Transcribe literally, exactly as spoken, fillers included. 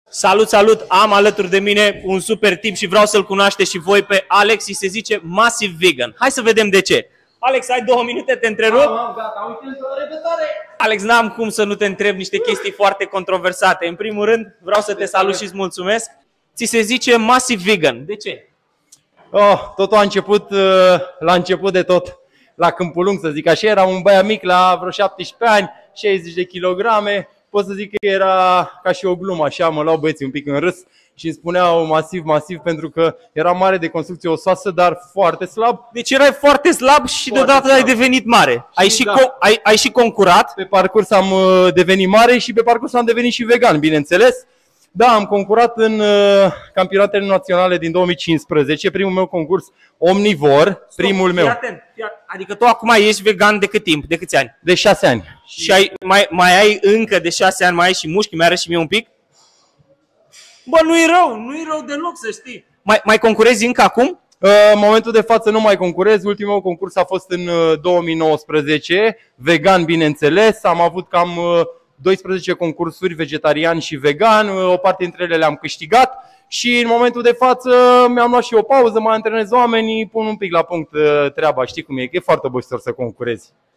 Salut, salut! Am alături de mine un super tip și vreau să-l cunoașteți și voi pe Alex și se zice Massive Vegan. Hai să vedem de ce. Alex, ai două minute, te întrerup? Am, am, gata, uite, la repetare! Alex, n-am cum să nu te întreb niște chestii foarte controversate. În primul rând, vreau să te salut și îți mulțumesc. Ți se zice Massive Vegan. De ce? Oh, totul a început la început de tot, la Câmpul Lung, să zic așa. Era un băiat mic la vreo șaptesprezece ani, șaizeci de kilograme. Pot să zic că era ca și o glumă, așa, mă luau băieții un pic în râs și îmi spuneau masiv, masiv, pentru că era mare de construcție osoasă, dar foarte slab. Deci erai foarte slab și Foarte deodată slab. ai devenit mare. Ai și, da. co- ai, ai și concurat. Pe parcurs am devenit mare și pe parcurs am devenit și vegan, bineînțeles. Da, am concurat în uh, campionatele naționale din două mii cincisprezece, primul meu concurs omnivor, Stop, primul fii meu, atent, fii atent. Adică tu acum ești vegan de cât timp? De câți ani? de șase ani. Și ai, mai, mai ai încă de șase ani, mai ai și mușchi, mi-arăți și mie un pic? Bă, nu-i rău, nu-i rău deloc, să știi. Mai, mai concurezi încă acum? În momentul de față nu mai concurez, ultimul meu concurs a fost în două mii nouăsprezece, vegan bineînțeles, am avut cam doisprezece concursuri vegetarian și vegan, o parte dintre ele le-am câștigat și în momentul de față mi-am luat și o pauză, mai antrenez oamenii, pun un pic la punct treaba, știi cum e, că e foarte obositor să concurezi.